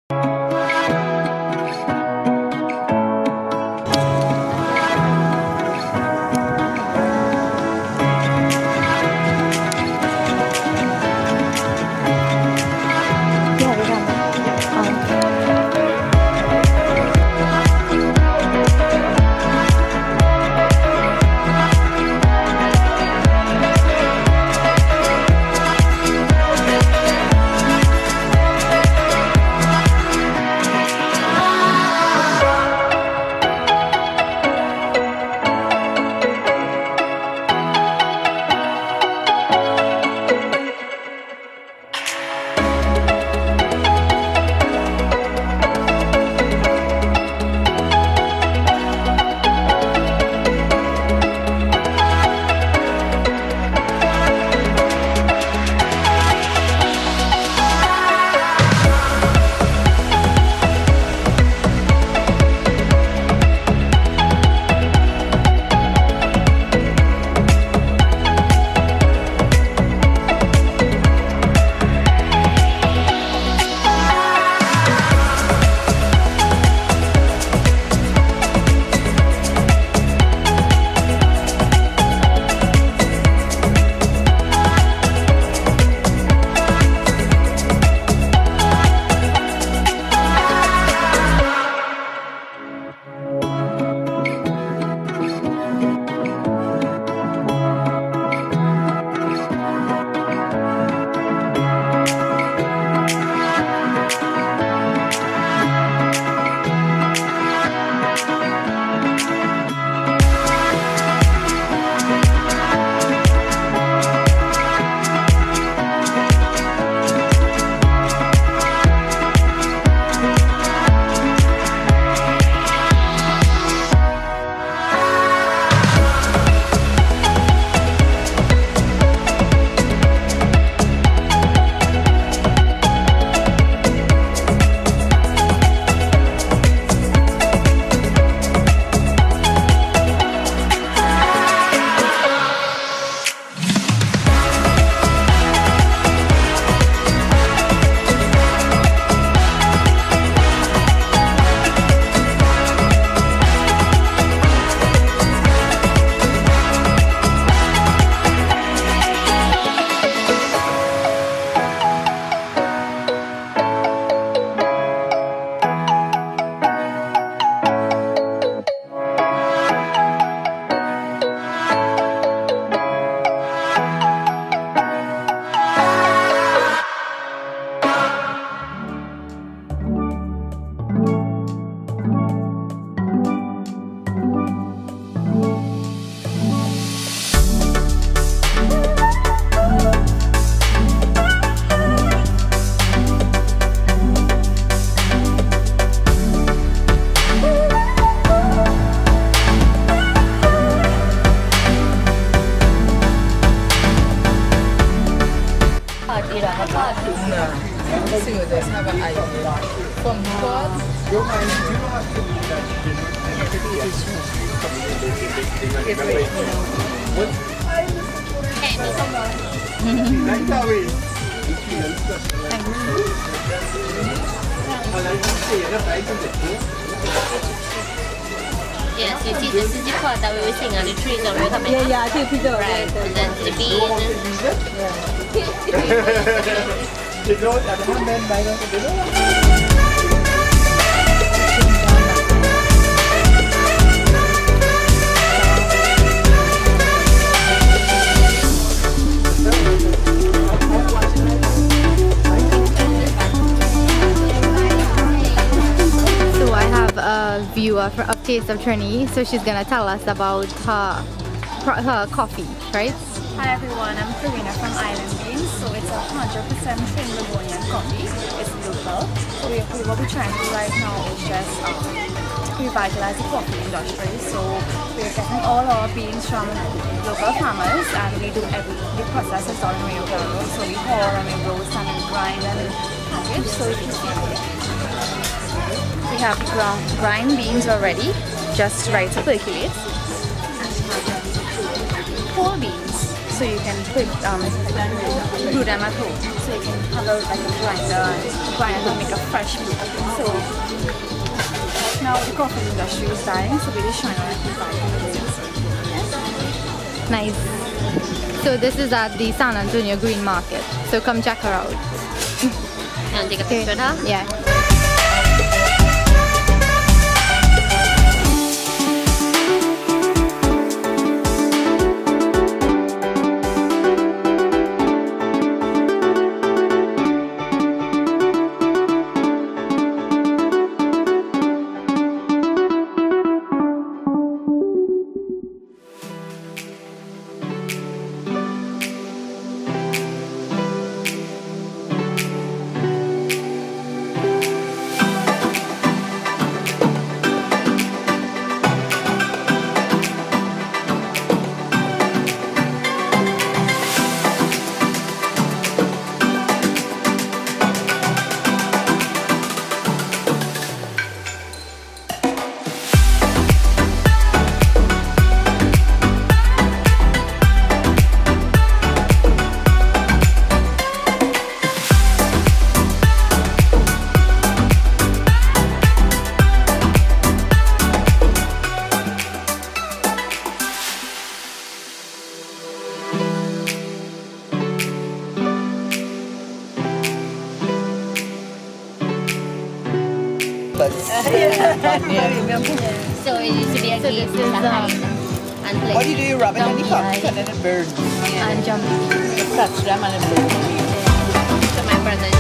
So you just have an idea. From God, Yes, you see, this is the part that we were seeing on the trees when we were coming. Yeah, I think it's Right, and then the So I have a viewer of Taste of Trini, so she's gonna tell us about her coffee, right? Hi everyone, I'm Kareena from Island Beans. So it's a 100% Trinidadian coffee. It's local. So what we're trying to do right now is just revitalize the coffee industry. So we're getting all our beans from local farmers, and we do the process is all in Rio Grande. So we pour and we roast and we grind and package. So if you see, we have grind beans already, just ready to percolate. And we have whole beans. so you can brew them at home. So you can have a grinder to make a fresh brew. So now the coffee industry is dying, so we're just trying to revive it. Nice. So this is at the San Antonio Green Market. So come check her out. And take a picture of her? Yeah. So it used to be a game this is, and play. What do you do? You rub it on your cup right. and then it burns. And jumping. You touch them and it burns. So my brother